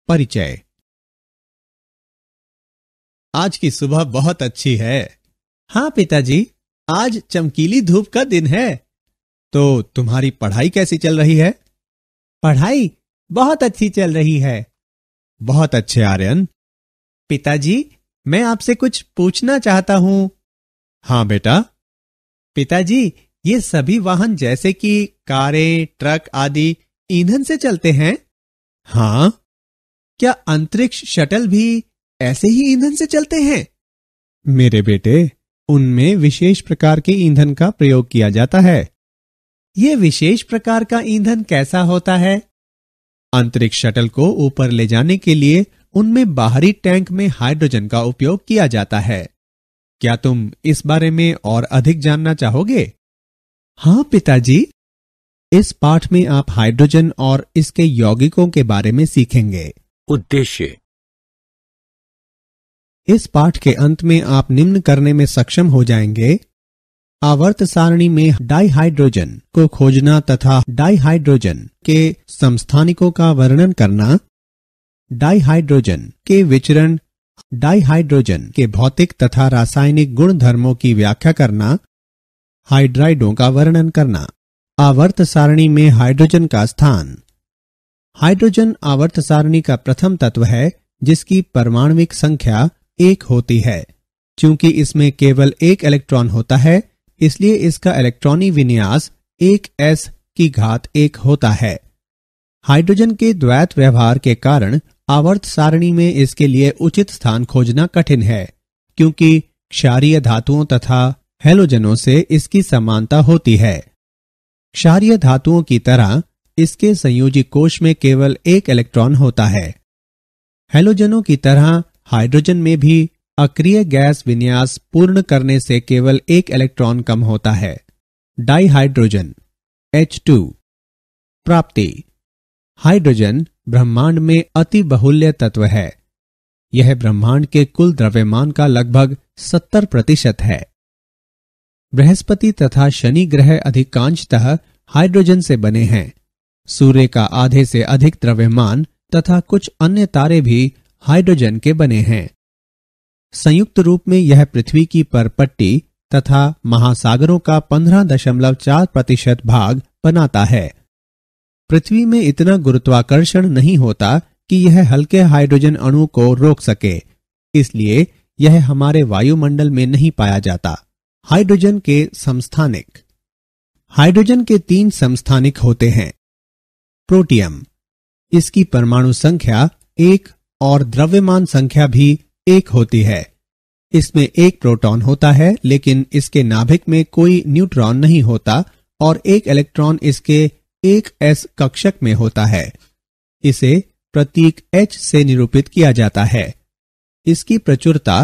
परिचय। आज की सुबह बहुत अच्छी है। हाँ पिताजी, आज चमकीली धूप का दिन है। तो तुम्हारी पढ़ाई कैसी चल रही है? पढ़ाई बहुत अच्छी चल रही है। बहुत अच्छे आर्यन। पिताजी, मैं आपसे कुछ पूछना चाहता हूं। हाँ बेटा। पिताजी, ये सभी वाहन जैसे कि कारें, ट्रक आदि ईंधन से चलते हैं? हाँ। क्या अंतरिक्ष शटल भी ऐसे ही ईंधन से चलते हैं? मेरे बेटे, उनमें विशेष प्रकार के ईंधन का प्रयोग किया जाता है। यह विशेष प्रकार का ईंधन कैसा होता है? अंतरिक्ष शटल को ऊपर ले जाने के लिए उनमें बाहरी टैंक में हाइड्रोजन का उपयोग किया जाता है। क्या तुम इस बारे में और अधिक जानना चाहोगे? हाँ पिताजी। इस पाठ में आप हाइड्रोजन और इसके यौगिकों के बारे में सीखेंगे। उद्देश्य। इस पाठ के अंत में आप निम्न करने में सक्षम हो जाएंगे: आवर्त सारणी में डाइहाइड्रोजन को खोजना तथा डाइहाइड्रोजन के समस्थानिकों का वर्णन करना, डाइहाइड्रोजन के विचरण, डाइहाइड्रोजन के भौतिक तथा रासायनिक गुण धर्मों की व्याख्या करना, हाइड्राइडों का वर्णन करना। आवर्त सारणी में हाइड्रोजन का स्थान। हाइड्रोजन आवर्त सारणी का प्रथम तत्व है जिसकी परमाणविक संख्या 1 होती है। चूंकि इसमें केवल एक इलेक्ट्रॉन होता है, इसलिए इसका इलेक्ट्रॉनी विन्यास 1s⁻1 होता है। हाइड्रोजन के द्वैत व्यवहार के कारण आवर्त सारणी में इसके लिए उचित स्थान खोजना कठिन है, क्योंकि क्षारीय धातुओं तथा हैलोजनों से इसकी समानता होती है। क्षारीय धातुओं की तरह इसके संयोजी कोश में केवल एक इलेक्ट्रॉन होता है। हैलोजनों की तरह हाइड्रोजन में भी अक्रिय गैस विन्यास पूर्ण करने से केवल एक इलेक्ट्रॉन कम होता है। Dihydrogen H2। प्राप्ति। हाइड्रोजन ब्रह्मांड में अति बहुल्य तत्व है। यह ब्रह्मांड के कुल द्रव्यमान का लगभग 70% है। बृहस्पति तथा शनि ग्रह अधिकांशतः हाइड्रोजन से बने हैं। सूर्य का आधे से अधिक द्रव्यमान तथा कुछ अन्य तारे भी हाइड्रोजन के बने हैं। संयुक्त रूप में यह पृथ्वी की परपट्टी तथा महासागरों का 15.4% भाग बनाता है। पृथ्वी में इतना गुरुत्वाकर्षण नहीं होता कि यह हल्के हाइड्रोजन अणु को रोक सके, इसलिए यह हमारे वायुमंडल में नहीं पाया जाता। हाइड्रोजन के समस्थानिक। हाइड्रोजन के 3 समस्थानिक होते हैं। प्रोटियम। इसकी परमाणु संख्या 1 और द्रव्यमान संख्या भी 1 होती है। इसमें एक प्रोटॉन होता है, लेकिन इसके नाभिक में कोई न्यूट्रॉन नहीं होता और एक इलेक्ट्रॉन इसके 1s कक्षक में होता है। इसे प्रतीक H से निरूपित किया जाता है। इसकी प्रचुरता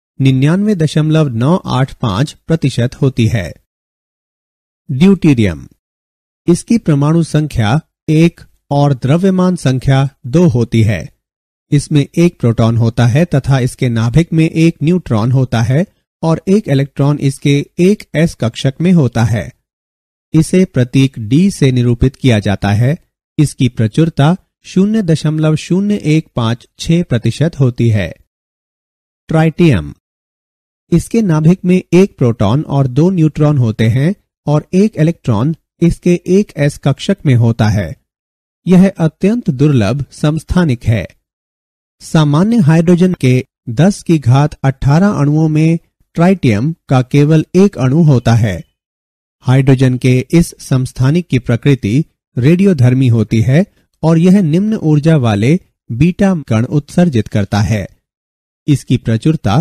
99.985% होती है। ड्यूटेरियम। इसकी परमाणु संख्या 1 और द्रव्यमान संख्या 2 होती है। इसमें एक प्रोटॉन होता है तथा इसके नाभिक में एक न्यूट्रॉन होता है और एक इलेक्ट्रॉन इसके 1s कक्षक में होता है। इसे प्रतीक D से निरूपित किया जाता है। इसकी प्रचुरता 0.0156% होती है। ट्राइटियम। इसके नाभिक में एक प्रोटॉन और 2 न्यूट्रॉन होते हैं और एक इलेक्ट्रॉन इसके 1s कक्षक में होता है। यह अत्यंत दुर्लभ समस्थानिक है। सामान्य हाइड्रोजन के 10⁻18 अणुओं में ट्राइटियम का केवल एक अणु होता है। हाइड्रोजन के इस समस्थानिक की प्रकृति रेडियोधर्मी होती है और यह निम्न ऊर्जा वाले बीटा कण उत्सर्जित करता है। इसकी प्रचुरता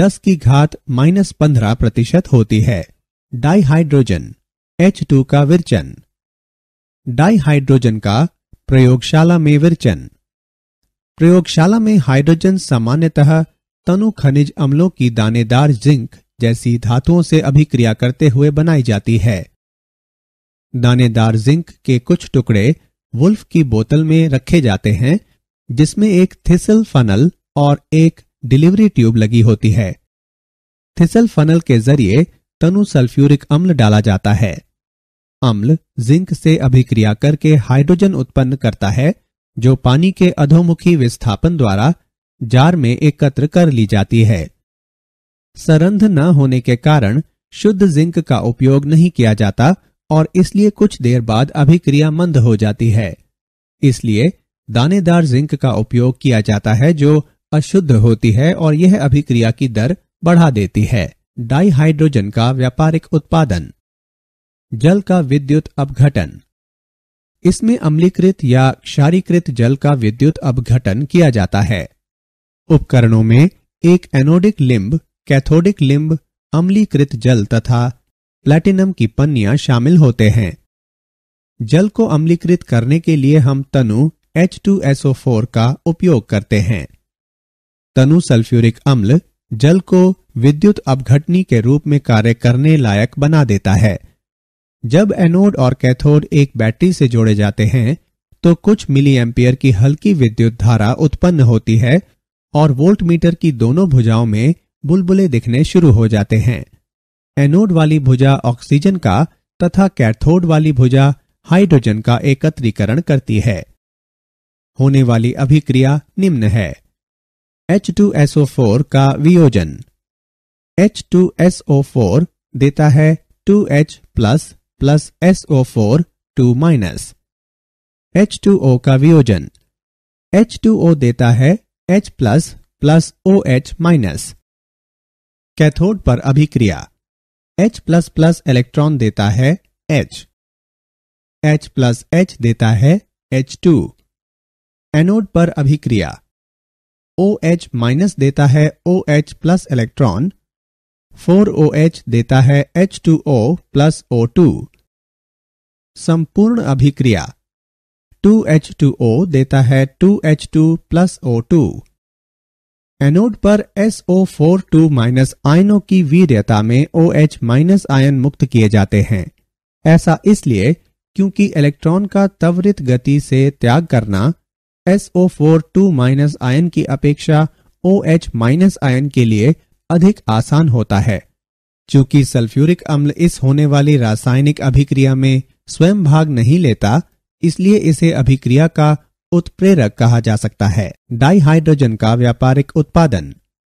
10⁻15% होती है। डाइहाइड्रोजन H2 का विरचन। डाइहाइड्रोजन का प्रयोगशाला में विरचन। प्रयोगशाला में हाइड्रोजन सामान्यतः तनु खनिज अम्लों की दानेदार जिंक जैसी धातुओं से अभिक्रिया करते हुए बनाई जाती है। दानेदार जिंक के कुछ टुकड़े वुल्फ की बोतल में रखे जाते हैं, जिसमें एक थिसल फनल और एक डिलीवरी ट्यूब लगी होती है। थिसल फनल के जरिए तनु सल्फ्यूरिक अम्ल डाला जाता है। अम्ल जिंक से अभिक्रिया करके हाइड्रोजन उत्पन्न करता है जो पानी के अधोमुखी विस्थापन द्वारा जार में एकत्र कर ली जाती है। सरंध्र न होने के कारण शुद्ध जिंक का उपयोग नहीं किया जाता और इसलिए कुछ देर बाद अभिक्रिया मंद हो जाती है। इसलिए दानेदार जिंक का उपयोग किया जाता है जो अशुद्ध होती है और यह अभिक्रिया की दर बढ़ा देती है। डाइहाइड्रोजन का व्यापारिक उत्पादन। जल का विद्युत अपघटन। इसमें अम्लीकृत या क्षारीकृत जल का विद्युत अपघटन किया जाता है। उपकरणों में एक एनोडिक लिंब, कैथोडिक लिंब, अम्लीकृत जल तथा प्लैटिनम की पन्नियां शामिल होते हैं। जल को अम्लीकृत करने के लिए हम तनु H2SO4 का उपयोग करते हैं। तनु सल्फ्यूरिक अम्ल जल को विद्युत अपघटनी के रूप में कार्य करने लायक बना देता है। जब एनोड और कैथोड एक बैटरी से जोड़े जाते हैं तो कुछ मिली एम्पियर की हल्की विद्युत धारा उत्पन्न होती है और वोल्टमीटर की दोनों भुजाओं में बुलबुले दिखने शुरू हो जाते हैं। एनोड वाली भुजा ऑक्सीजन का तथा कैथोड वाली भुजा हाइड्रोजन का एकत्रीकरण करती है। होने वाली अभिक्रिया निम्न है। H2SO4 का वियोजन। H2SO4 देता है 2H plus plus SO4 2 H2O का वियोजन। H2O देता है H plus plus OH minus. Cathode पर अभिक्रिया। H प्लस प्लस इलेक्ट्रॉन देता है H। H प्लस H देता है H2। एनोड पर अभिक्रिया। OH माइनस देता है OH प्लस इलेक्ट्रॉन। 4OH देता है H2O प्लस O2। संपूर्ण अभिक्रिया। 2H2O देता है 2H2 प्लस O2। एनोड पर SO4 आयनों की वीर्यता में OH माइनस आयन मुक्त किए जाते हैं। ऐसा इसलिए क्योंकि इलेक्ट्रॉन का त्वरित गति से त्याग करना SO4 आयन की अपेक्षा OH माइनस आयन के लिए अधिक आसान होता है। चूंकि सल्फ्यूरिक अम्ल इस होने वाली रासायनिक अभिक्रिया में स्वयं भाग नहीं लेता, इसलिए इसे अभिक्रिया का उत्प्रेरक कहा जा सकता है। डाइहाइड्रोजन का व्यापारिक उत्पादन।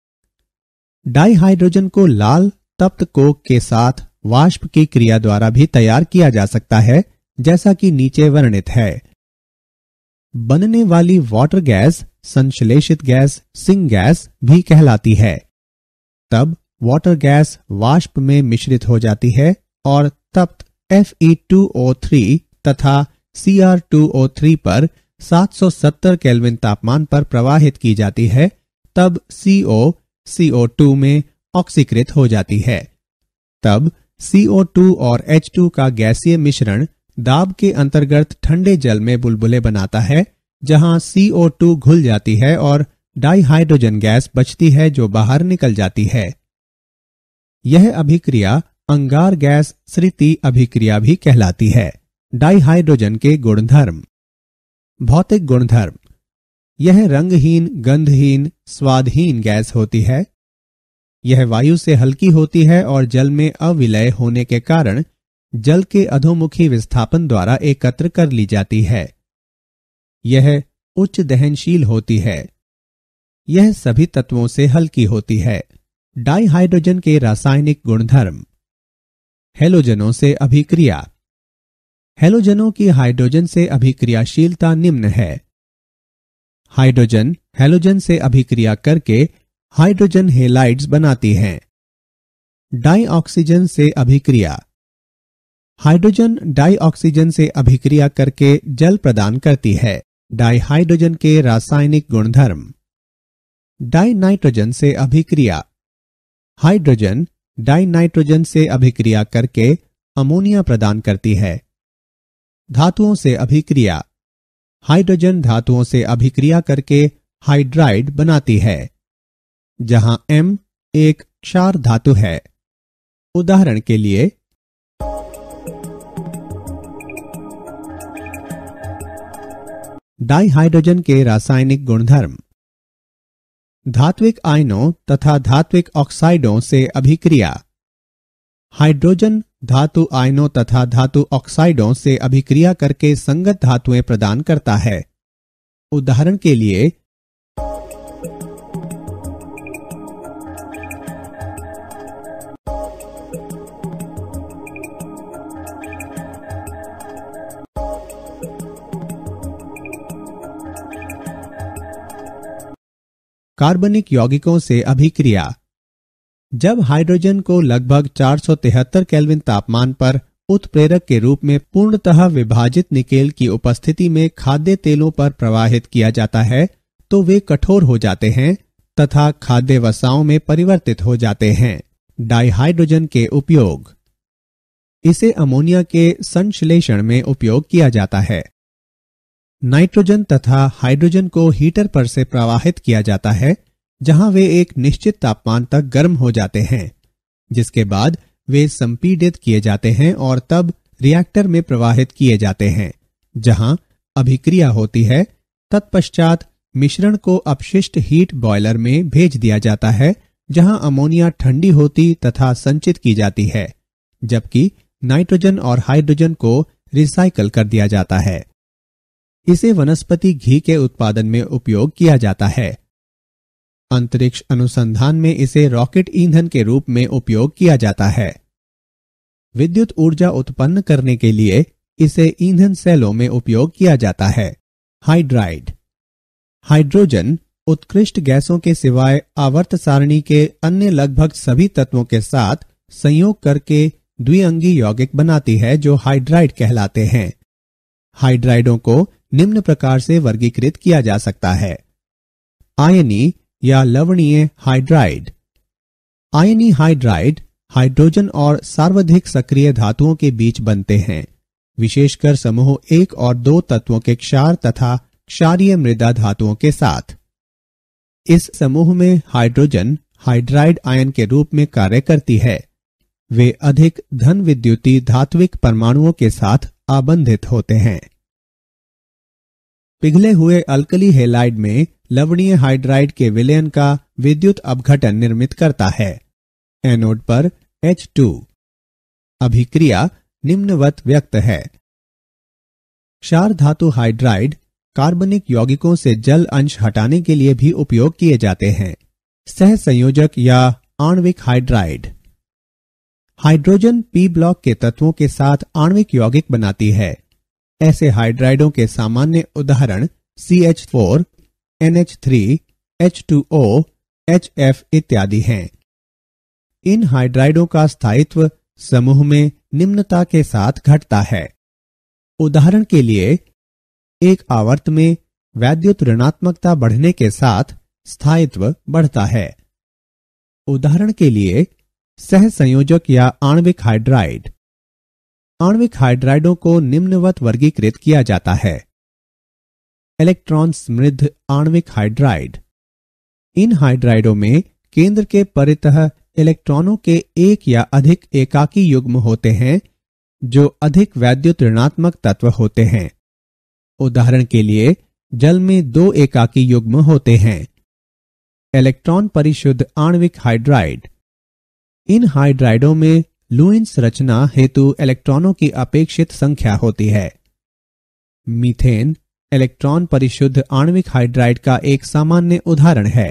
डाइहाइड्रोजन को लाल तप्त कोक के साथ वाष्प की क्रिया द्वारा भी तैयार किया जा सकता है, जैसा कि नीचे वर्णित है। बनने वाली वाटर गैस संश्लेषित गैस सिंक गैस भी कहलाती है। तब वाटर गैस वाष्प में मिश्रित हो जाती है और तप्त Fe2O3 तथा Cr2O3 पर 770 केल्विन तापमान पर प्रवाहित की जाती है। तब CO2 में ऑक्सीकृत हो जाती है। तब CO2 और H2 का गैसीय मिश्रण दाब के अंतर्गत ठंडे जल में बुलबुले बनाता है, जहां CO2 घुल जाती है और डाइहाइड्रोजन गैस बचती है जो बाहर निकल जाती है। यह अभिक्रिया अंगार गैस स्थिति अभिक्रिया भी कहलाती है। डाइहाइड्रोजन के गुणधर्म। भौतिक गुणधर्म। यह रंगहीन, गंधहीन, स्वादहीन गैस होती है। यह वायु से हल्की होती है और जल में अविलय होने के कारण जल के अधोमुखी विस्थापन द्वारा एकत्र कर ली जाती है। यह उच्च दहनशील होती है। यह सभी तत्वों से हल्की होती है। डाइहाइड्रोजन के रासायनिक गुणधर्म। हैलोजनों से अभिक्रिया। हैलोजनों की हाइड्रोजन से अभिक्रियाशीलता निम्न है। हाइड्रोजन हैलोजन से अभिक्रिया करके हाइड्रोजन हेलाइड्स बनाती हैं। डाइऑक्सीजन से अभिक्रिया। हाइड्रोजन डाइऑक्सीजन से अभिक्रिया करके जल प्रदान करती है। डाइहाइड्रोजन के रासायनिक गुणधर्म। डाइनाइट्रोजन से अभिक्रिया। हाइड्रोजन डाइनाइट्रोजन से अभिक्रिया करके अमोनिया प्रदान करती है। धातुओं से अभिक्रिया। हाइड्रोजन धातुओं से अभिक्रिया करके हाइड्राइड बनाती है, जहां M एक क्षार धातु है। उदाहरण के लिए डाइहाइड्रोजन के रासायनिक गुणधर्म। धात्विक आयनों तथा धात्विक ऑक्साइडों से अभिक्रिया। हाइड्रोजन धातु आयनों तथा धातु ऑक्साइडों से अभिक्रिया करके संगत धातुएं प्रदान करता है। उदाहरण के लिए कार्बनिक यौगिकों से अभिक्रिया। जब हाइड्रोजन को लगभग 473 केल्विन तापमान पर उत्प्रेरक के रूप में पूर्णतः विभाजित निकेल की उपस्थिति में खाद्य तेलों पर प्रवाहित किया जाता है तो वे कठोर हो जाते हैं तथा खाद्य वसाओं में परिवर्तित हो जाते हैं। डाइहाइड्रोजन के उपयोग। इसे अमोनिया के संश्लेषण में उपयोग किया जाता है। नाइट्रोजन तथा हाइड्रोजन को हीटर पर से प्रवाहित किया जाता है जहां वे एक निश्चित तापमान तक गर्म हो जाते हैं, जिसके बाद वे संपीडित किए जाते हैं और तब रिएक्टर में प्रवाहित किए जाते हैं जहां अभिक्रिया होती है। तत्पश्चात मिश्रण को अपशिष्ट हीट बॉयलर में भेज दिया जाता है जहां अमोनिया ठंडी होती तथा संचित की जाती है, जबकि नाइट्रोजन और हाइड्रोजन को रिसाइकल कर दिया जाता है। इसे वनस्पति घी के उत्पादन में उपयोग किया जाता है। अंतरिक्ष अनुसंधान में इसे रॉकेट ईंधन के रूप में उपयोग किया जाता है। विद्युत ऊर्जा उत्पन्न करने के लिए इसे ईंधन सेलों में उपयोग किया जाता है। हाइड्राइड। हाइड्रोजन उत्कृष्ट गैसों के सिवाय आवर्त सारणी के अन्य लगभग सभी तत्वों के साथ संयोग करके द्विअंगी यौगिक बनाती है जो हाइड्राइड कहलाते हैं। हाइड्राइडों को निम्न प्रकार से वर्गीकृत किया जा सकता है। आयनी या लवणीय हाइड्राइड। आयनी हाइड्राइड हाइड्रोजन और सर्वाधिक सक्रिय धातुओं के बीच बनते हैं, विशेषकर समूह 1 और 2 तत्वों के क्षार तथा क्षारीय मृदा धातुओं के साथ। इस समूह में हाइड्रोजन हाइड्राइड आयन के रूप में कार्य करती है। वे अधिक धन विद्युतीय धात्विक परमाणुओं के साथ आबंधित होते हैं। पिघले हुए अल्कली हेलाइड में लवणीय हाइड्राइड के विलयन का विद्युत अपघटन निर्मित करता है। एनोड पर H2। अभिक्रिया निम्नवत व्यक्त है। क्षार धातु हाइड्राइड कार्बनिक यौगिकों से जल अंश हटाने के लिए भी उपयोग किए जाते हैं। सहसंयोजक या आणविक हाइड्राइड। हाइड्रोजन P ब्लॉक के तत्वों के साथ आणविक यौगिक बनाती है। ऐसे हाइड्राइडों के सामान्य उदाहरण CH4, NH3, H2O, HF इत्यादि हैं। इन हाइड्राइडों का स्थायित्व समूह में निम्नता के साथ घटता है। उदाहरण के लिए एक आवर्त में वैद्युत ऋणात्मकता बढ़ने के साथ स्थायित्व बढ़ता है। उदाहरण के लिए सहसंयोजक या आणविक हाइड्राइड। आणविक हाइड्राइडों को निम्नवत वर्गीकृत किया जाता है। इलेक्ट्रॉन समृद्ध आणविक हाइड्राइड। इन हाइड्राइडों में केंद्र के परितः इलेक्ट्रॉनों के एक या अधिक एकाकी युग्म होते हैं जो अधिक वैद्युत ऋणात्मक तत्व होते हैं। उदाहरण के लिए जल में 2 एकाकी युग्म होते हैं। इलेक्ट्रॉन परिशुद्ध आणविक हाइड्राइड। इन हाइड्राइडों में लुईस रचना हेतु इलेक्ट्रॉनों की अपेक्षित संख्या होती है। मीथेन इलेक्ट्रॉन परिशुद्ध आणविक हाइड्राइड का एक सामान्य उदाहरण है।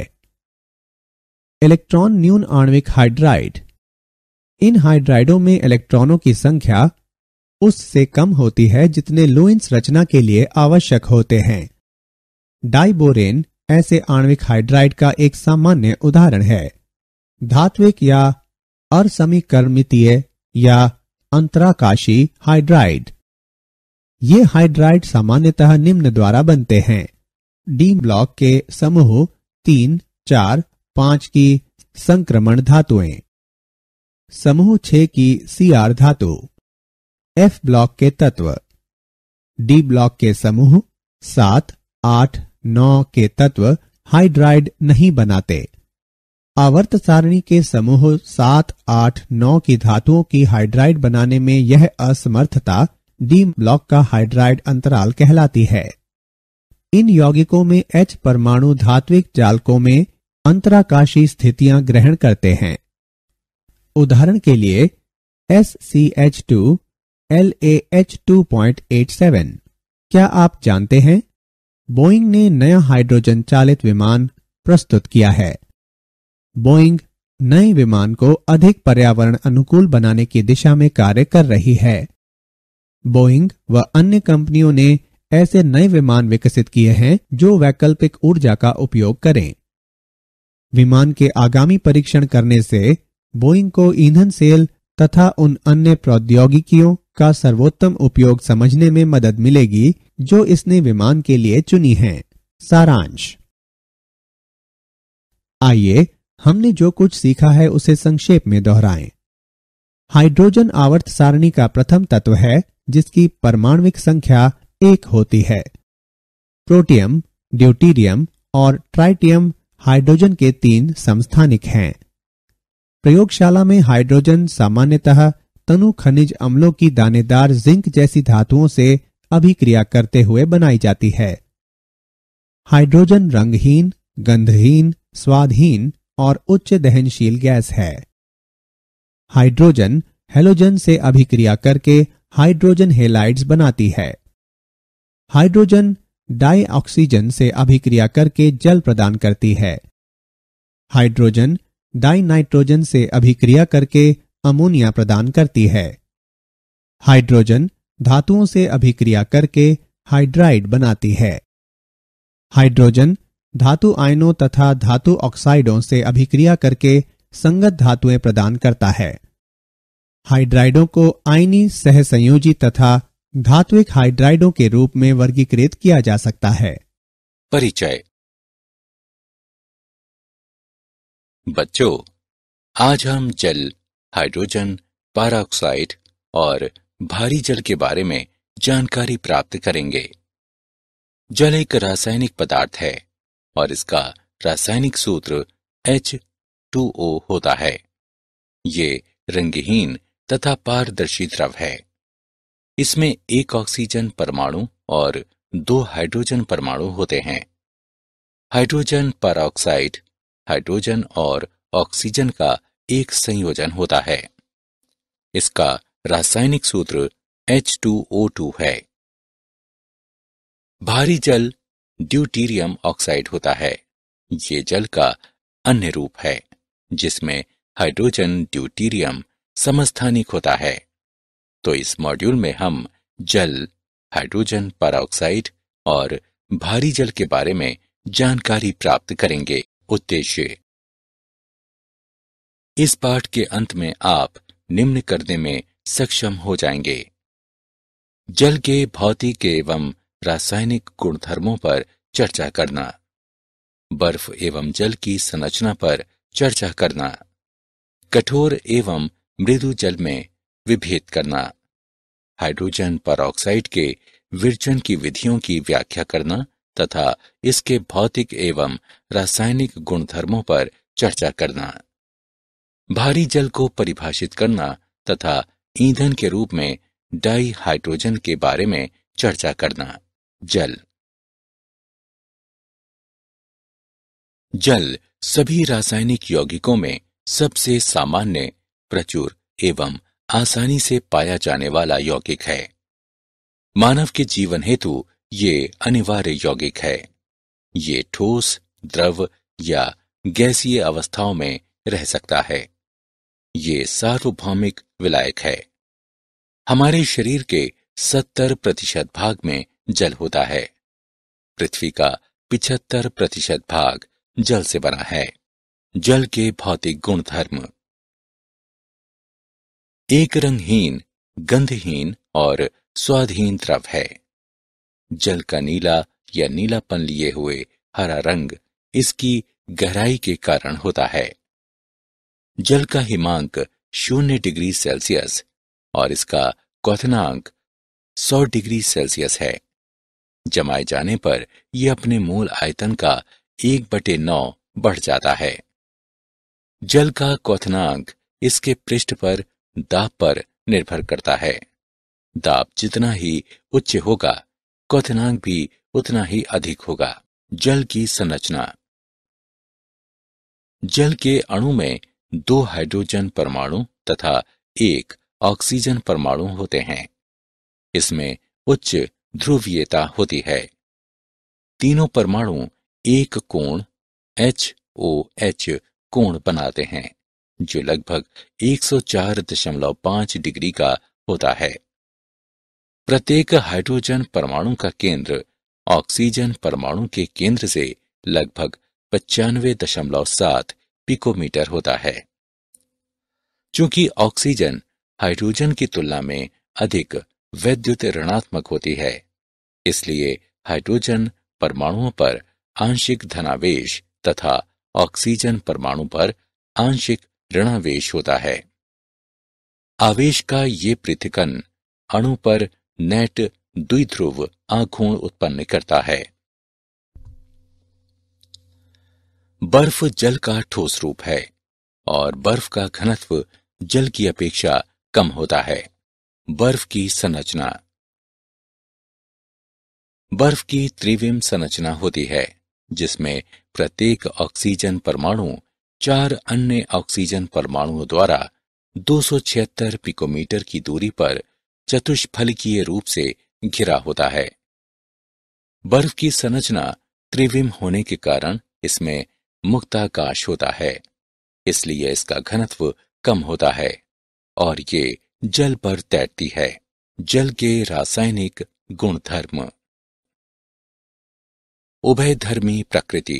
इलेक्ट्रॉन न्यून आणविक हाइड्राइड। इन हाइड्राइडों में इलेक्ट्रॉनों की संख्या उससे कम होती है जितने लुईस रचना के लिए आवश्यक होते हैं। डाइबोरेन ऐसे आणविक हाइड्राइड का एक सामान्य उदाहरण है। धात्विक या असमीकरणितीय या अंतराकाशी हाइड्राइड। ये हाइड्राइड सामान्यतः निम्न द्वारा बनते हैं। डी ब्लॉक के समूह 3, 4, 5 की संक्रमण धातुएं। समूह 6 की Cr धातु। F ब्लॉक के तत्व। डी ब्लॉक के समूह 7, 8, 9 के तत्व हाइड्राइड नहीं बनाते। आवर्त सारणी के समूह 7, 8, 9 की धातुओं की हाइड्राइड बनाने में यह असमर्थता डी ब्लॉक का हाइड्राइड अंतराल कहलाती है। इन यौगिकों में H परमाणु धात्विक जालकों में अंतराकाशी स्थितियां ग्रहण करते हैं। उदाहरण के लिए SCH2 LaH2.87। क्या आप जानते हैं बोइंग ने नया हाइड्रोजन चालित विमान प्रस्तुत किया है। बोइंग नए विमान को अधिक पर्यावरण अनुकूल बनाने की दिशा में कार्य कर रही है। बोइंग व अन्य कंपनियों ने ऐसे नए विमान विकसित किए हैं जो वैकल्पिक ऊर्जा का उपयोग करें। विमान के आगामी परीक्षण करने से बोइंग को ईंधन सेल तथा उन अन्य प्रौद्योगिकियों का सर्वोत्तम उपयोग समझने में मदद मिलेगी जो इसने विमान के लिए चुनी हैं। सारांश। आइए हमने जो कुछ सीखा है उसे संक्षेप में दोहराएं। हाइड्रोजन आवर्त सारणी का प्रथम तत्व है जिसकी परमाणुविक संख्या 1 होती है। प्रोटियम, ड्यूटीरियम और ट्राइटियम हाइड्रोजन के 3 समस्थानिक हैं। प्रयोगशाला में हाइड्रोजन सामान्यतः तनु खनिज अम्लों की दानेदार जिंक जैसी धातुओं से अभिक्रिया करते हुए बनाई जाती है। हाइड्रोजन रंगहीन, गंधहीन, स्वादहीन और उच्च दहनशील गैस है। हाइड्रोजन हेलोजन से अभिक्रिया करके हाइड्रोजन हेलाइड्स बनाती है। हाइड्रोजन डाई ऑक्सीजन से अभिक्रिया करके जल प्रदान करती है। हाइड्रोजन डाई नाइट्रोजन से अभिक्रिया करके अमोनिया प्रदान करती है। हाइड्रोजन धातुओं से अभिक्रिया करके हाइड्राइड बनाती है। हाइड्रोजन धातु आयनों तथा धातु ऑक्साइडों से अभिक्रिया करके संगत धातुएं प्रदान करता है। हाइड्राइडों को आयनी सहसंयोजी तथा धात्विक हाइड्राइडों के रूप में वर्गीकृत किया जा सकता है। परिचय। बच्चों, आज हम जल, हाइड्रोजन, पेरोक्साइड और भारी जल के बारे में जानकारी प्राप्त करेंगे। जल एक रासायनिक पदार्थ है और इसका रासायनिक सूत्र H2O होता है। ये रंगहीन तथा पारदर्शी द्रव है। इसमें एक ऑक्सीजन परमाणु और 2 हाइड्रोजन परमाणु होते हैं। हाइड्रोजन पेरोक्साइड हाइड्रोजन और ऑक्सीजन का एक संयोजन होता है। इसका रासायनिक सूत्र H2O2 है। भारी जल ड्यूटीरियम ऑक्साइड होता है। ये जल का अन्य रूप है जिसमें हाइड्रोजन ड्यूटीरियम समस्थानिक होता है। तो इस मॉड्यूल में हम जल, हाइड्रोजन पेरोक्साइड और भारी जल के बारे में जानकारी प्राप्त करेंगे। उद्देश्य। इस पाठ के अंत में आप निम्न करने में सक्षम हो जाएंगे। जल के भौतिक एवं रासायनिक गुणधर्मों पर चर्चा करना, बर्फ एवं जल की संरचना पर चर्चा करना, कठोर एवं मृदु जल में विभेद करना, हाइड्रोजन पेरोक्साइड के विरजन की विधियों की व्याख्या करना तथा इसके भौतिक एवं रासायनिक गुणधर्मों पर चर्चा करना, भारी जल को परिभाषित करना तथा ईंधन के रूप में डाई हाइड्रोजन के बारे में चर्चा करना। जल। जल सभी रासायनिक यौगिकों में सबसे सामान्य, प्रचुर एवं आसानी से पाया जाने वाला यौगिक है। मानव के जीवन हेतु ये अनिवार्य यौगिक है। ये ठोस, द्रव या गैसीय अवस्थाओं में रह सकता है। ये सार्वभौमिक विलायक है। हमारे शरीर के 70% भाग में जल होता है। पृथ्वी का 75% भाग जल से बना है। जल के भौतिक गुणधर्म। एक रंगहीन, गंधहीन और स्वादहीन द्रव है। जल का नीला या नीलापन लिए हुए हरा रंग इसकी गहराई के कारण होता है। जल का हिमांक 0 डिग्री सेल्सियस और इसका क्वथनांक 100 डिग्री सेल्सियस है। जमाए जाने पर यह अपने मूल आयतन का 1/9 बढ़ जाता है। जल का क्वथनांक इसके पृष्ठ पर दाब पर निर्भर करता है। दाब जितना ही उच्च होगा, क्वथनांक भी उतना ही अधिक होगा। जल की संरचना। जल के अणु में 2 हाइड्रोजन परमाणु तथा 1 ऑक्सीजन परमाणु होते हैं। इसमें उच्च ध्रुवीयता होती है। तीनों परमाणु एक कोण HOH कोण बनाते हैं, जो लगभग 104.5 डिग्री का होता है। प्रत्येक हाइड्रोजन परमाणु का केंद्र ऑक्सीजन परमाणु के केंद्र से लगभग 95.7 पिकोमीटर होता है। चूंकि ऑक्सीजन हाइड्रोजन की तुलना में अधिक वैद्युत ऋणात्मक होती है, इसलिए हाइड्रोजन परमाणुओं पर आंशिक धनावेश तथा ऑक्सीजन परमाणु पर आंशिक ऋणावेश होता है। आवेश का ये पृथक्करण अणु पर नेट द्विध्रुव आघूर्ण उत्पन्न करता है। बर्फ जल का ठोस रूप है और बर्फ का घनत्व जल की अपेक्षा कम होता है। बर्फ की संरचना। बर्फ की त्रिविम संरचना होती है, जिसमें प्रत्येक ऑक्सीजन परमाणु 4 अन्य ऑक्सीजन परमाणुओं द्वारा 276 पिकोमीटर की दूरी पर चतुष्फलकीय रूप से घिरा होता है। बर्फ की संरचना त्रिविम होने के कारण इसमें मुक्ताकाश होता है, इसलिए इसका घनत्व कम होता है और ये जल पर तैरती है। जल के रासायनिक गुणधर्म। उभयधर्मी प्रकृति।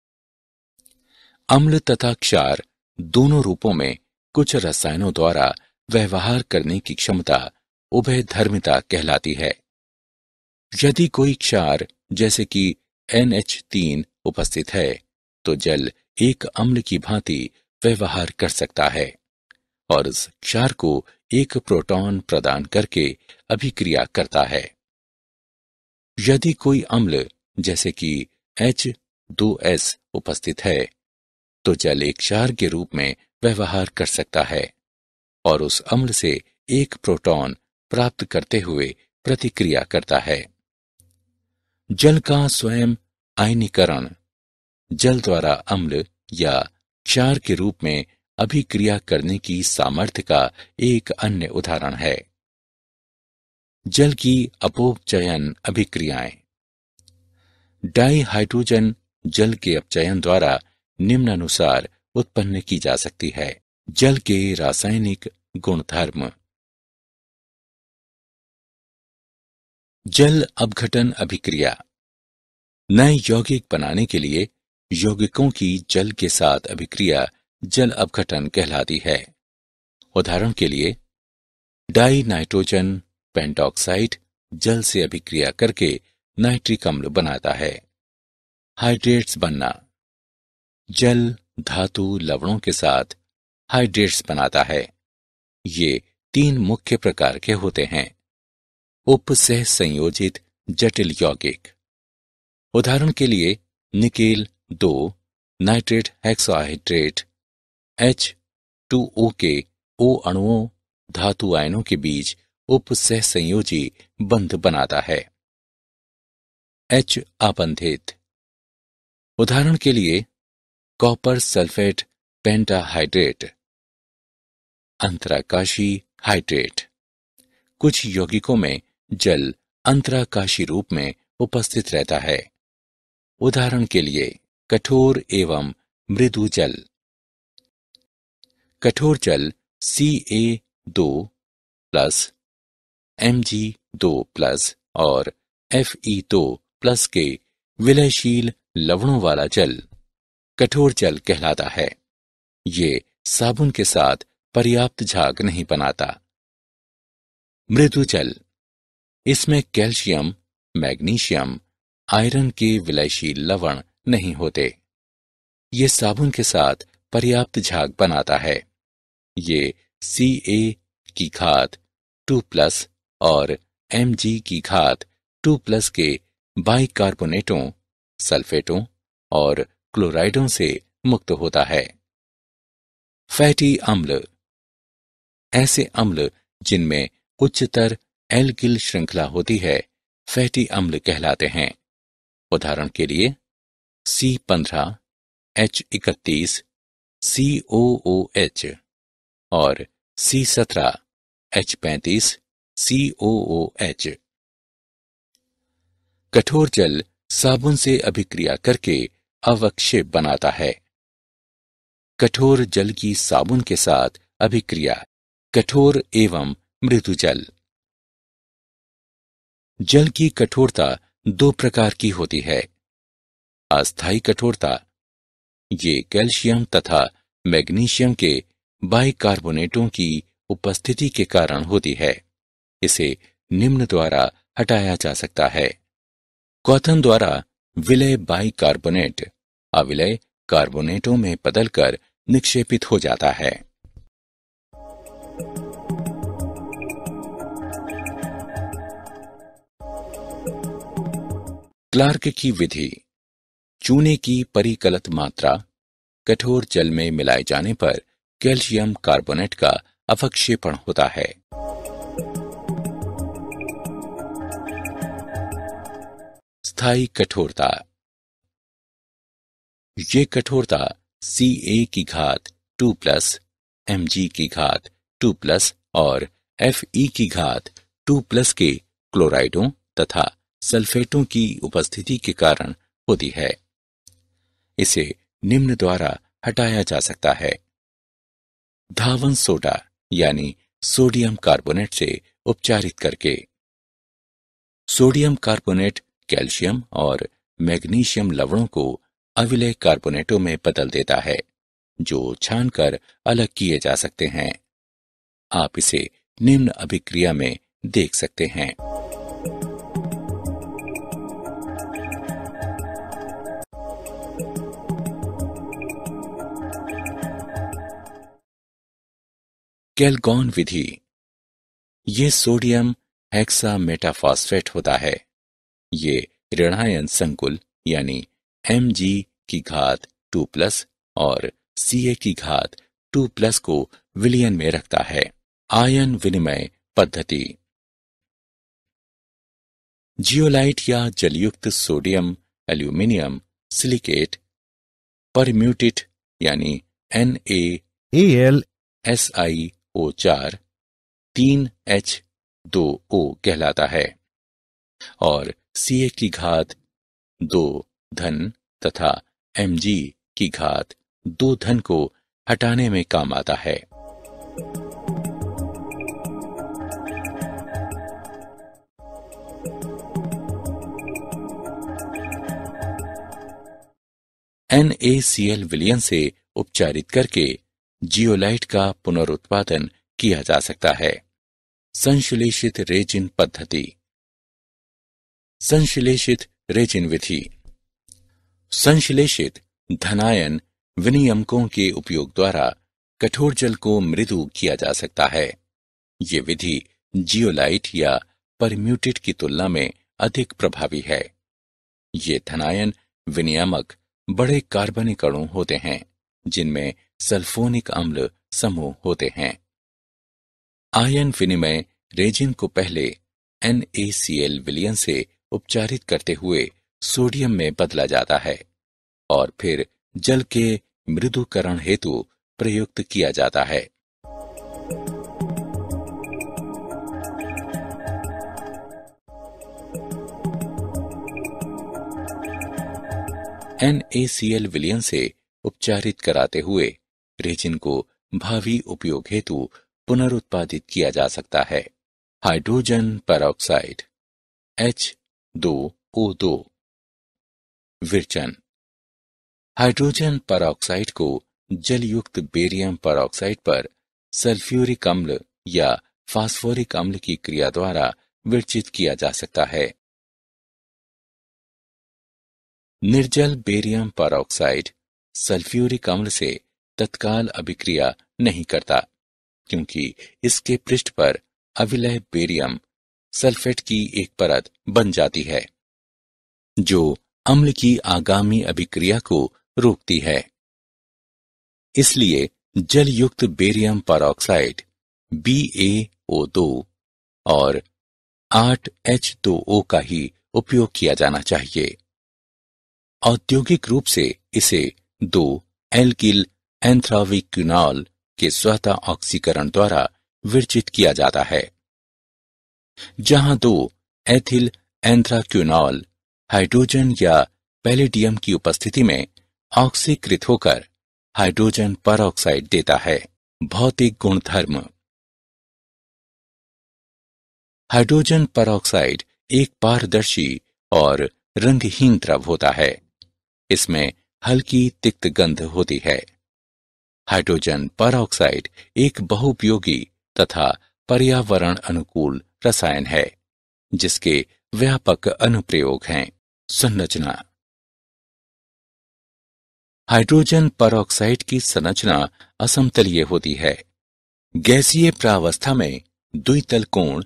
अम्ल तथा क्षार दोनों रूपों में कुछ रसायनों द्वारा व्यवहार करने की क्षमता उभयधर्मिता कहलाती है। यदि कोई क्षार जैसे कि NH3 उपस्थित है, तो जल एक अम्ल की भांति व्यवहार कर सकता है और उस क्षार को एक प्रोटॉन प्रदान करके अभिक्रिया करता है। यदि कोई अम्ल जैसे कि H2S उपस्थित है, तो जल एक क्षार के रूप में व्यवहार कर सकता है और उस अम्ल से एक प्रोटॉन प्राप्त करते हुए प्रतिक्रिया करता है। जल का स्वयं आयनीकरण जल द्वारा अम्ल या क्षार के रूप में अभिक्रिया करने की सामर्थ्य का एक अन्य उदाहरण है। जल की अपव्ययन अभिक्रियाएं। डाइहाइड्रोजन जल के अपचयन द्वारा निम्नानुसार उत्पन्न की जा सकती है। जल के रासायनिक गुणधर्म। जल अपघटन अभिक्रिया। नए यौगिक बनाने के लिए यौगिकों की जल के साथ अभिक्रिया जल अपघटन कहलाती है। उदाहरण के लिए डाई नाइट्रोजन पेंटॉक्साइड जल से अभिक्रिया करके नाइट्रिक अम्ल बनाता है। हाइड्रेट्स बनना। जल धातु लवणों के साथ हाइड्रेट्स बनाता है। ये 3 मुख्य प्रकार के होते हैं। उपसह संयोजित जटिल यौगिक। उदाहरण के लिए निकेल 2 नाइट्रेट हेक्साहाइड्रेट H2O के O अणुओं धातु आयनों के बीच उपसह संयोजी बंध बनाता है। H आबंधित। उदाहरण के लिए कॉपर सल्फेट पेंटाहाइड्रेट अंतराकाशी हाइड्रेट। कुछ यौगिकों में जल अंतराकाशी रूप में उपस्थित रहता है। उदाहरण के लिए कठोर एवं मृदु जल। कठोर जल Ca2+, Mg2+ और Fe2+ के विलयशील लवणों वाला जल कठोर जल कहलाता है। ये साबुन के साथ पर्याप्त झाग नहीं बनाता। मृदु जल। इसमें कैल्शियम, मैग्नीशियम, आयरन के विलयशील लवण नहीं होते। ये साबुन के साथ पर्याप्त झाग बनाता है। ये Ca की घात 2+ और Mg की घात 2+ के बाइकार्बोनेटों, सल्फेटों और क्लोराइडों से मुक्त होता है। फैटी अम्ल। ऐसे अम्ल जिनमें उच्चतर एल्किल श्रृंखला होती है, फैटी अम्ल कहलाते हैं। उदाहरण के लिए C15, H31, COOH और C17, H35, COOH। कठोर जल साबुन से अभिक्रिया करके अवक्षेप बनाता है। कठोर जल की साबुन के साथ अभिक्रिया, कठोर एवं मृदु जल। जल की कठोरता दो प्रकार की होती है। अस्थायी कठोरता, ये कैल्शियम तथा मैग्नीशियम के बाइकार्बोनेटों की उपस्थिति के कारण होती है। इसे निम्न द्वारा हटाया जा सकता है। क्वथन द्वारा विलय बाइकार्बोनेट अविलय कार्बोनेटों में बदलकर निक्षेपित हो जाता है। क्लार्क की विधि। चूने की परिकलित मात्रा कठोर जल में मिलाए जाने पर कैल्शियम कार्बोनेट का अवक्षेपण होता है। स्थायी कठोरता, ये कठोरता Ca की घात 2+, Mg की घात 2+ और Fe की घात 2+ के क्लोराइडों तथा सल्फेटों की उपस्थिति के कारण होती है। इसे निम्न द्वारा हटाया जा सकता है। धावन सोडा यानी सोडियम कार्बोनेट से उपचारित करके। सोडियम कार्बोनेट कैल्शियम और मैग्नीशियम लवणों को अविलय कार्बोनेटों में बदल देता है, जो छानकर अलग किए जा सकते हैं। आप इसे निम्न अभिक्रिया में देख सकते हैं। कैलगॉन विधि। ये सोडियम हेक्सामेटाफॉस्फेट होता है। ये ऋणायन संकुल यानी Mg की घात 2+ और Ca की घात 2+ को विलयन में रखता है। आयन विनिमय पद्धति। जियोलाइट या जलयुक्त सोडियम एल्यूमिनियम सिलिकेट परम्यूटेट यानी NaAlSiO4 3H2O कहलाता है और Ca की घात 2 धन तथा Mg की घात 2 धन को हटाने में काम आता है। NaCl विलयन से उपचारित करके जियोलाइट का पुनरुत्पादन किया जा सकता है। संश्लेषित रेजिन पद्धति। संश्लेषित रेजिन विधि। संश्लेषित धनायन विनियमकों के उपयोग द्वारा कठोर जल को मृदु किया जा सकता है। ये विधि जियोलाइट या परम्यूटेट की तुलना में अधिक प्रभावी है। ये धनायन विनियामक बड़े कार्बनिक अणु होते हैं, जिनमें सल्फोनिक अम्ल समूह होते हैं। आयन विनिमय रेजिन को पहले NaCl विलयन से उपचारित करते हुए सोडियम में बदला जाता है और फिर जल के मृदुकरण हेतु प्रयुक्त किया जाता है। NaCl विलयन से उपचारित कराते हुए रेजिन को भावी उपयोग हेतु पुनरुत्पादित किया जा सकता है। Hydrogen peroxide H2O2। विरचन। हाइड्रोजन पेरोक्साइड को जलयुक्त बेरियम पेरोक्साइड पर सल्फ्यूरिक अम्ल या फास्फोरिक अम्ल की क्रिया द्वारा विरचित किया जा सकता है। निर्जल बेरियम पेरोक्साइड सल्फ्यूरिक अम्ल से तत्काल अभिक्रिया नहीं करता, क्योंकि इसके पृष्ठ पर अविलय बेरियम सल्फेट की एक परत बन जाती है, जो अम्ल की आगामी अभिक्रिया को रोकती है। इसलिए जलयुक्त बेरियम पेरोक्साइड BaO2 और 8H2O का ही उपयोग किया जाना चाहिए। औद्योगिक रूप से इसे 2 एल्किल एंथ्राविक्विनॉल के स्वतः ऑक्सीकरण द्वारा विरचित किया जाता है, जहां 2 एथिल एंथ्राक्विनॉल हाइड्रोजन या पैलेडियम की उपस्थिति में ऑक्सीकृत होकर हाइड्रोजन परऑक्साइड देता है। भौतिक गुणधर्म। हाइड्रोजन परऑक्साइड एक पारदर्शी और रंगहीन द्रव होता है। इसमें हल्की तिक्त गंध होती है। हाइड्रोजन परऑक्साइड एक बहुउपयोगी तथा पर्यावरण अनुकूल रसायन है, जिसके व्यापक अनुप्रयोग हैं। संरचना। हाइड्रोजन परऑक्साइड की संरचना असमतलीय होती है। गैसीय प्रावस्था में द्वितल कोण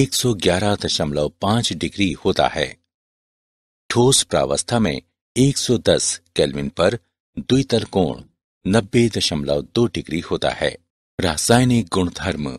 111.5 डिग्री होता है। ठोस प्रावस्था में 110 केल्विन पर द्वितल कोण 90.2 डिग्री होता है। रासायनिक गुणधर्म।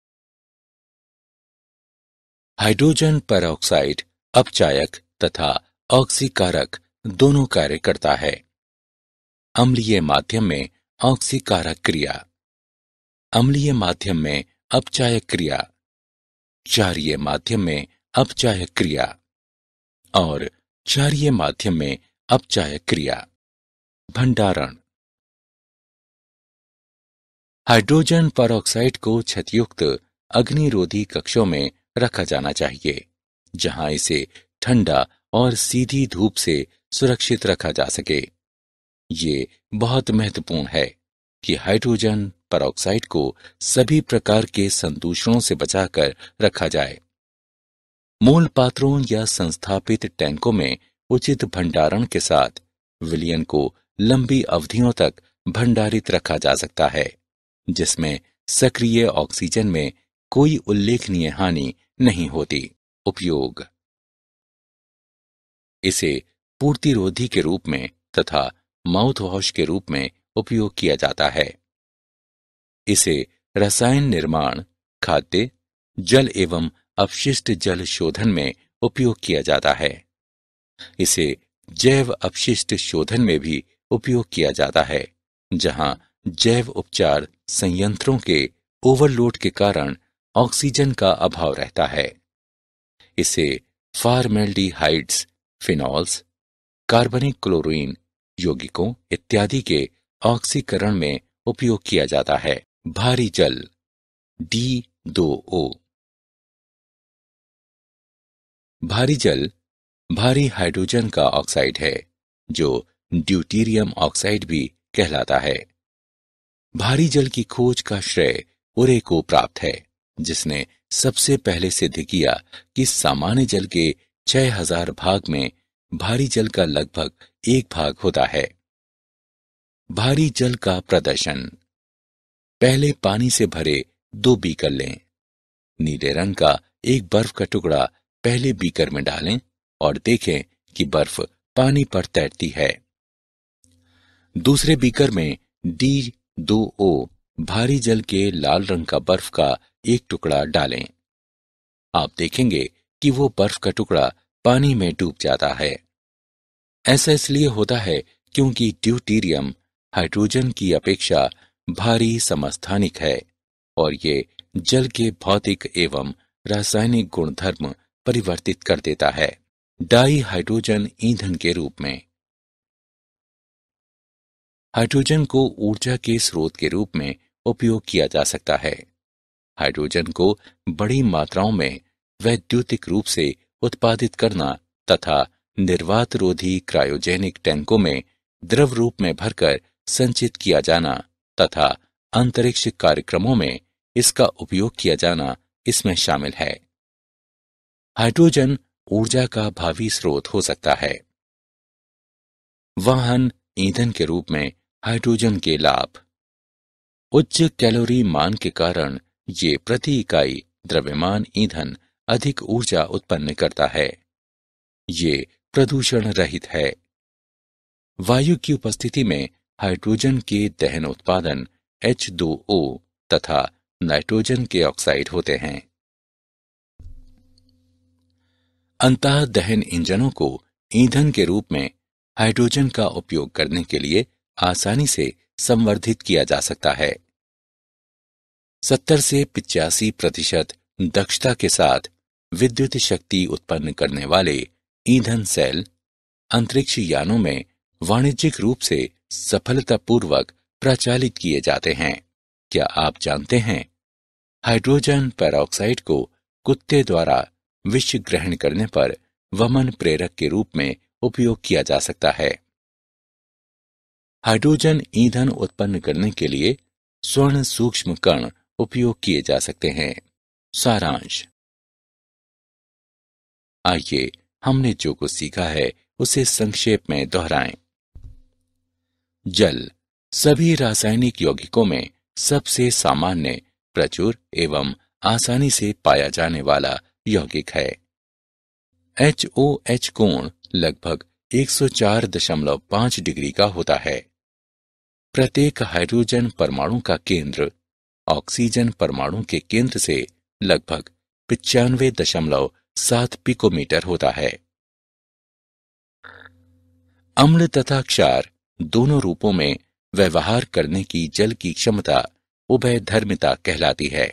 हाइड्रोजन परऑक्साइड अपचायक तथा ऑक्सीकारक दोनों कार्य करता है। अम्लीय माध्यम में ऑक्सीकारक क्रिया, अम्लीय माध्यम में अपचायक क्रिया, क्षारीय माध्यम में अपचायक क्रिया और क्षारीय माध्यम में अपचायक क्रिया। भंडारण। हाइड्रोजन परऑक्साइड को छतयुक्त अग्निरोधी कक्षों में रखा जाना चाहिए, जहां इसे ठंडा और सीधी धूप से सुरक्षित रखा जा सके। ये बहुत महत्वपूर्ण है कि हाइड्रोजन परऑक्साइड को सभी प्रकार के संदूषणों से बचाकर रखा जाए। मूल पात्रों या संस्थापित टैंकों में उचित भंडारण के साथ विलयन को लंबी अवधियों तक भंडारित रखा जा सकता है, जिसमें सक्रिय ऑक्सीजन में कोई उल्लेखनीय हानि नहीं होती। उपयोग। इसे पूर्तिरोधी के रूप में तथा माउथ वॉश के रूप में उपयोग किया जाता है। इसे रसायन निर्माण, खाद्य, जल एवं अपशिष्ट जल शोधन में उपयोग किया जाता है। इसे जैव अपशिष्ट शोधन में भी उपयोग किया जाता है, जहां जैव उपचार संयंत्रों के ओवरलोड के कारण ऑक्सीजन का अभाव रहता है। इसे फॉर्मेल्डिहाइड्स, फिनॉल्स, कार्बनिक क्लोरीन यौगिकों इत्यादि के ऑक्सीकरण में उपयोग किया जाता है। भारी जल D2O। भारी जल भारी हाइड्रोजन का ऑक्साइड है, जो ड्यूटीरियम ऑक्साइड भी कहलाता है। भारी जल की खोज का श्रेय उरे को प्राप्त है, जिसने सबसे पहले सिद्ध किया कि सामान्य जल के 6000 भाग में भारी जल का लगभग 1 भाग होता है। भारी जल का प्रदर्शन। पहले पानी से भरे 2 बीकर लें। नीले रंग का एक बर्फ का टुकड़ा पहले बीकर में डालें और देखें कि बर्फ पानी पर तैरती है। दूसरे बीकर में D2O भारी जल के लाल रंग का बर्फ का एक टुकड़ा डालें। आप देखेंगे कि वो बर्फ का टुकड़ा पानी में डूब जाता है। ऐसा इसलिए होता है क्योंकि ड्यूटीरियम हाइड्रोजन की अपेक्षा भारी समस्थानिक है और ये जल के भौतिक एवं रासायनिक गुणधर्म परिवर्तित कर देता है डाई हाइड्रोजन ईंधन के रूप में। हाइड्रोजन को ऊर्जा के स्रोत के रूप में उपयोग किया जा सकता है। हाइड्रोजन को बड़ी मात्राओं में वैद्युतिक रूप से उत्पादित करना तथा निर्वातरोधी क्रायोजेनिक टैंकों में द्रव रूप में भरकर संचित किया जाना तथा अंतरिक्ष कार्यक्रमों में इसका उपयोग किया जाना इसमें शामिल है। हाइड्रोजन ऊर्जा का भावी स्रोत हो सकता है। वाहन ईंधन के रूप में हाइड्रोजन के लाभ। उच्च कैलोरी मान के कारण ये प्रति इकाई द्रव्यमान ईंधन अधिक ऊर्जा उत्पन्न करता है। ये प्रदूषण रहित है। वायु की उपस्थिति में हाइड्रोजन के दहन उत्पादन H2O तथा नाइट्रोजन के ऑक्साइड होते हैं। अंतः दहन इंजनों को ईंधन के रूप में हाइड्रोजन का उपयोग करने के लिए आसानी से संवर्धित किया जा सकता है। 70 से 85% दक्षता के साथ विद्युत शक्ति उत्पन्न करने वाले ईंधन सेल अंतरिक्ष यानों में वाणिज्यिक रूप से सफलतापूर्वक प्रचालित किए जाते हैं। क्या आप जानते हैं, हाइड्रोजन पेरोक्साइड को कुत्ते द्वारा विष ग्रहण करने पर वमन प्रेरक के रूप में उपयोग किया जा सकता है। हाइड्रोजन ईंधन उत्पन्न करने के लिए स्वर्ण सूक्ष्म कण उपयोग किए जा सकते हैं। सारांश। आइए हमने जो कुछ सीखा है उसे संक्षेप में दोहराएं। जल सभी रासायनिक यौगिकों में सबसे सामान्य, प्रचुर एवं आसानी से पाया जाने वाला यौगिक है। HOH कोण लगभग 104.5 डिग्री का होता है। प्रत्येक हाइड्रोजन परमाणु का केंद्र ऑक्सीजन परमाणु के केंद्र से लगभग 95.7 पिकोमीटर होता है। अम्ल तथा क्षार दोनों रूपों में व्यवहार करने की जल की क्षमता उभयधर्मिता कहलाती है।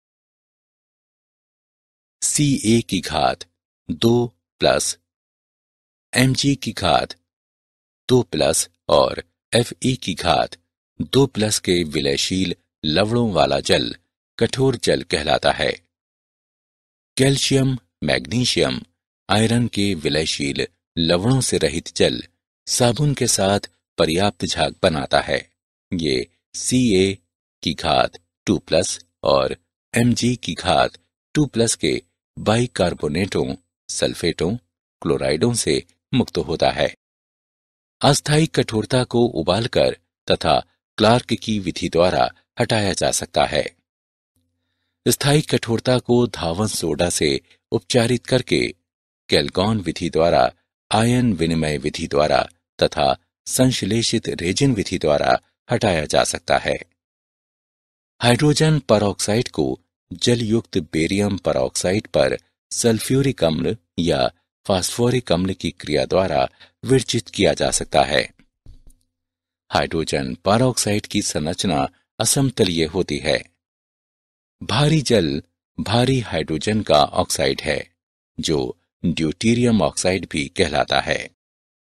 Ca की घात 2+, Mg की घात 2+ और Fe की घात 2+ के विलयशील लवणों वाला जल कठोर जल कहलाता है। कैल्शियम, मैग्नीशियम, आयरन के विलयशील लवणों से रहित जल साबुन के साथ पर्याप्त झाग बनाता है। ये Ca की घात 2+ और Mg की घात 2+ के बाइकार्बोनेटों, सल्फेटों, क्लोराइडों से मुक्त होता है। अस्थायी कठोरता को उबालकर तथा क्लार्क की विधि द्वारा हटाया जा सकता है। स्थायी कठोरता को धावन सोडा से उपचारित करके कैल्गॉन विधि द्वारा, आयन विनिमय विधि द्वारा तथा संश्लेषित रेजिन विधि द्वारा हटाया जा सकता है। हाइड्रोजन परऑक्साइड को जलयुक्त बेरियम परऑक्साइड पर सल्फ्यूरिक अम्ल या फास्फोरिक अम्ल की क्रिया द्वारा विरचित किया जा सकता है। हाइड्रोजन परऑक्साइड की संरचना असमतलीय होती है। भारी जल भारी हाइड्रोजन का ऑक्साइड है, जो ड्यूटेरियम ऑक्साइड भी कहलाता है।